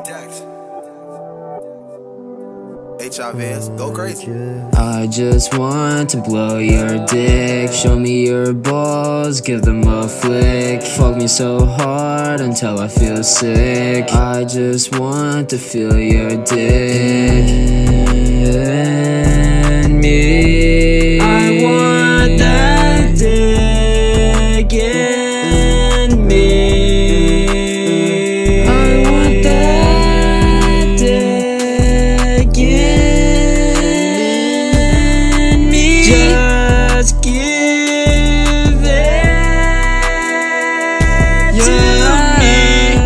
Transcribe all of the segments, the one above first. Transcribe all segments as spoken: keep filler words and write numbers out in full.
H I V, go crazy. I just want to blow your dick. Show me your balls, give them a flick. Fuck me so hard until I feel sick. I just want to feel your dick in me. I want that dick in me. I want that dick in me. Just give it to me.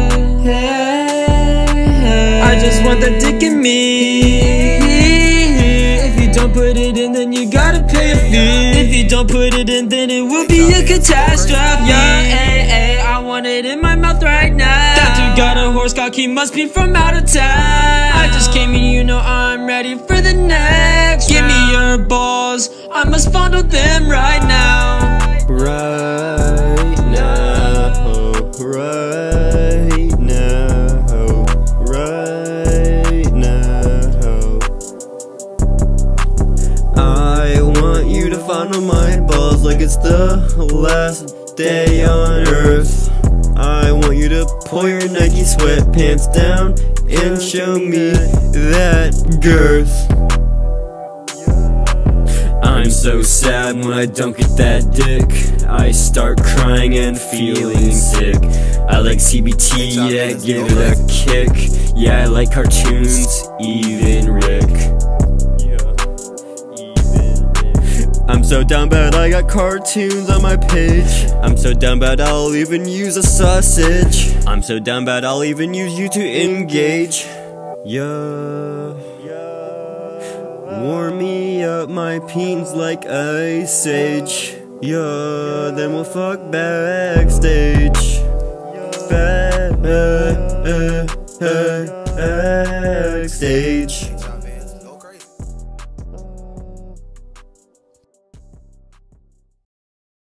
I just want that dick in me. If you don't put it in, then you gotta pay a fee. If you don't put it in, then it will be a catastrophe. Yeah, ay, ay, I want it in my mouth right now. That dude got a horse cock, he must be from out of town. I just came in, you know I'm ready for the next. Give me your balls, I must fondle them right now. Right now, right now, right now. I want you to fondle my balls like it's the last day on earth. I want you to pull your Nike sweatpants down and show me that girth. I'm so sad when I don't get that dick. I start crying and feeling sick. I like C B T, yeah, give it a kick. Yeah, I like cartoons, even Rick. I'm so down bad I got cartoons on my page. I'm so down bad I'll even use a sausage. I'm so down bad I'll even use you to engage. Yeah. Warm me up, my peens like Ice Age. Yeah, then we'll fuck backstage. Backstage.